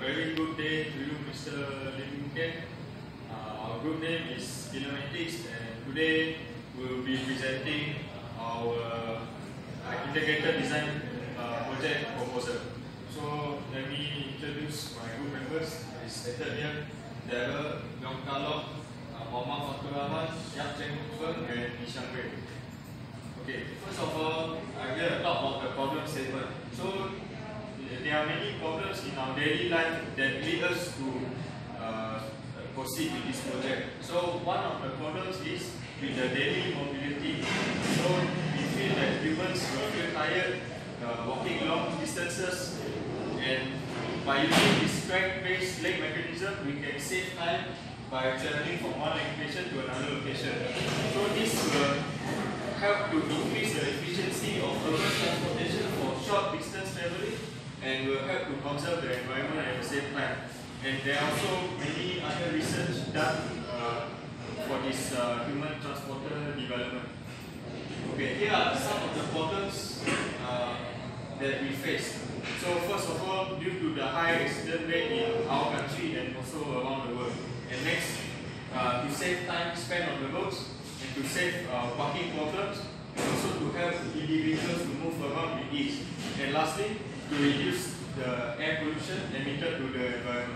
very good day to you, Mr. Lim Ken. Our group name is Kinematics, and today we will be presenting our integrated design project proposal. So let me introduce my group members. As stated here, Daryl, Yong Kalok, Muhammad Fatul Rahman, Yap Cheng Feng, and Ishang Wei. Okay, first of all, I'm going to talk about the problem statement. So there are many problems in our daily life that lead us to proceed with this project. So one of the problems is with the daily mobility. So we feel that humans will feel tired walking long distances, and by using this strength-based leg mechanism, we can save time by traveling from one location to another location. So this will help to increase the efficiency of urban transportation for short distance traveling, and will help to conserve the environment at the same time. And there are also many other research done for this human transporter development. Okay, here are some of the problems that we face. So first of all, due to the high accident rate in our country and also around the world. And next, to save time spent on the roads and to save parking problems, and also to help individuals to move around with ease. And lastly, to reduce the air pollution emitted to the environment.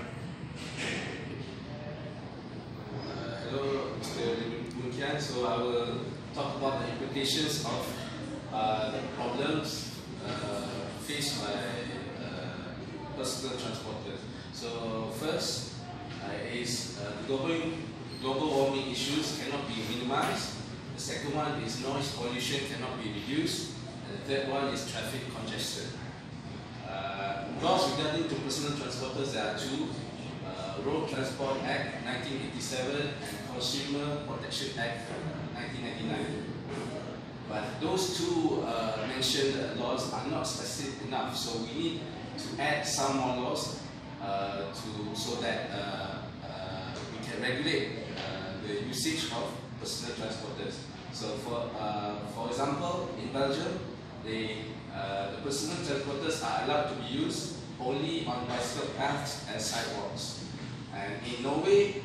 Hello, Mr. Lim Kian. So I will talk about the implications of the problems faced by personal transporters. So first is global warming issues cannot be minimized. The second one is noise pollution cannot be reduced. And the third one is traffic congestion. Laws regarding to personal transporters, there are two: Road Transport Act 1987 and Consumer Protection Act 1999. But those two mentioned laws are not specific enough, so we need to add some more laws so that we can regulate the usage of personal transporters. So for example, in Belgium, the personal transporters are allowed to be used only on bicycle paths and sidewalks. And in Norway,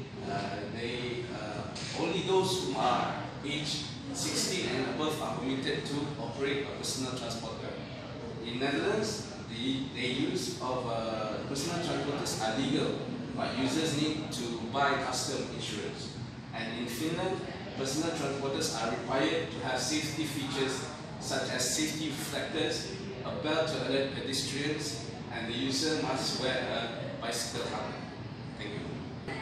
only those who are aged 16 and above are permitted to operate a personal transporter. In Netherlands, the use of personal transporters are legal, but users need to buy custom insurance. And in Finland, personal transporters are required to have safety features such as safety reflectors, a belt to alert pedestrians, and the user must wear a bicycle helmet. Thank you.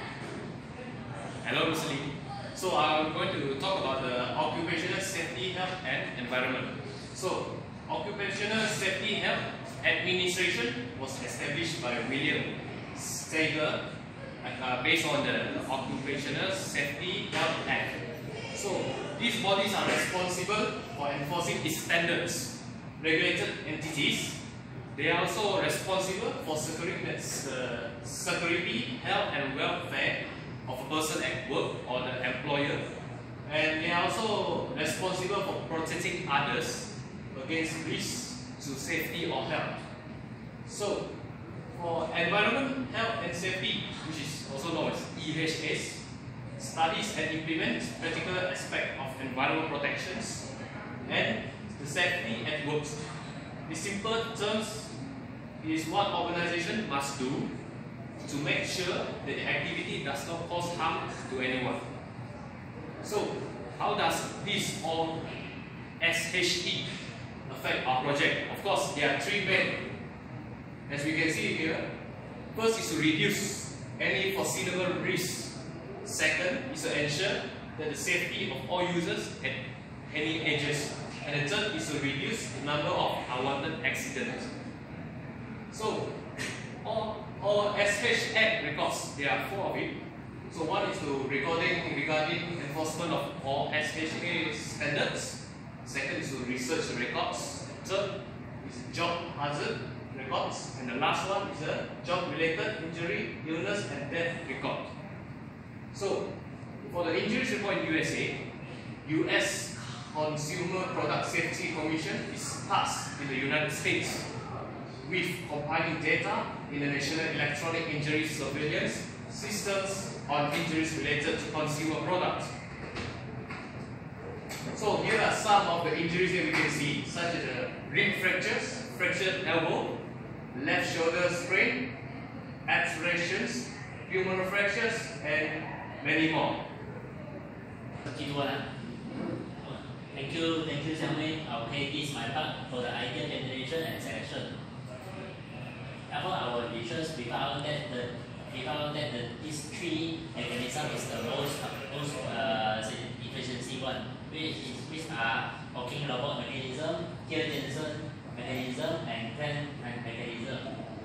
Hello, Mr. Lee. So I'm going to talk about the occupational safety, health, and environment. So, Occupational Safety Health Administration was established by William Steger based on the Occupational Safety Health Act. So, these bodies are responsible for enforcing its standards. Regulated entities, they are also responsible for securing the security, health, and welfare of a person at work or the employer, and they are also responsible for protecting others against risks to safety or health. So, for environment, health and safety, which is also known as EHS, studies and implements practical aspects of environmental protections and the safety at work. In simple terms, is what organization must do to make sure that the activity does not cause harm to anyone. So, how does this all SHE affect our project? Of course, there are three main. As we can see here, first is to reduce any foreseeable risks. Second is to ensure that the safety of all users at any ages. And the third is to reduce the number of unwanted accidents. So, all SH Act records, there are 4 of it. So one is to regarding enforcement of all SHA standards. Second is to research records. Third is job hazard records. And the last one is a job-related injury, illness and death record. So for the injuries report in USA, US Consumer Product Safety Commission is passed in the United States. with compiling data in the National Electronic Injury Surveillance Systems on injuries related to consumer products. So here are some of the injuries that we can see, such as rib fractures, fractured elbow, left shoulder sprain, aspirations, humeral fractures, and many more. Thank you, Xiangwei. Okay, this is my part for the idea generation and selection. After our research, we found that these three mechanisms is the most efficiency one, which are walking robot mechanism, Kinematics mechanism, and crank mechanism.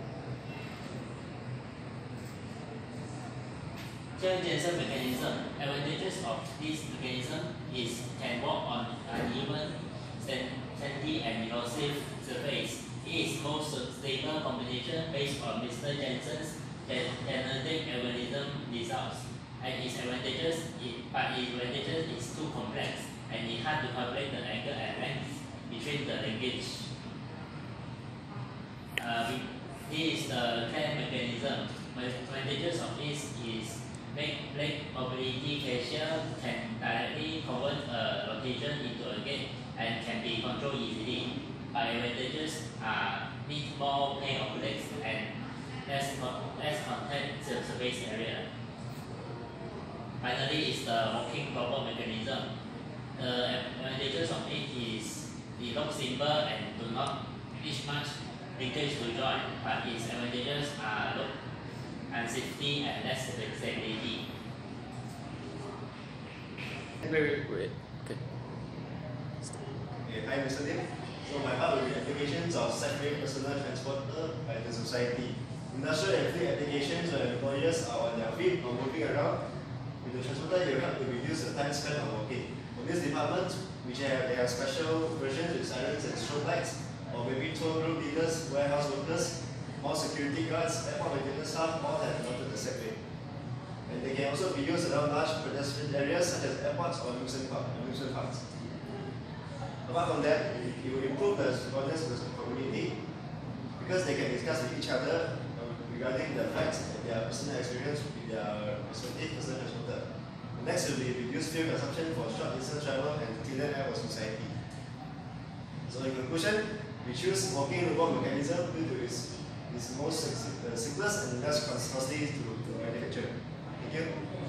Kinematics mechanism. Advantages of this mechanism is can work on uneven, sandy, and erosive surface. It is most stable combination based on Mr. Jensen's genetic algorithm results. And its advantages is too complex and it's hard to calculate the angle and length between the linkage. This is the crank mechanism. Advantages of this is make leg mobility fascia can directly convert a rotation into a gate and can be controlled easily. But advantages are need more play of legs and less contact surface area. Finally is the walking robot mechanism. The advantages of it is it looks simple and do not reach much linkage to joint, but its advantages are look and safety and less stability. Wait. Okay. Hi, Mr. Lim. So my part will be applications of separate personal transporter by the society. Industrial and fleet applications where employers are on their feet or moving around. With the transporter, they will help to reduce the time spent on walking. For this department, they have special versions with sirens and strobe lights, or maybe tour group leaders, warehouse workers, more security guards, airport maintenance staff, all have adopted the segway. And they can also be used around large pedestrian areas such as airports or amusement parks. Apart from that, it will improve the governance of the community because they can discuss with each other regarding the facts and their personal experience with their respective personal transporter. Next will be reduced fuel consumption for short distance travel and cleaner air for society. So in conclusion, we choose walking robot mechanism due to its most simplest and less costly to manufacture. Thank you.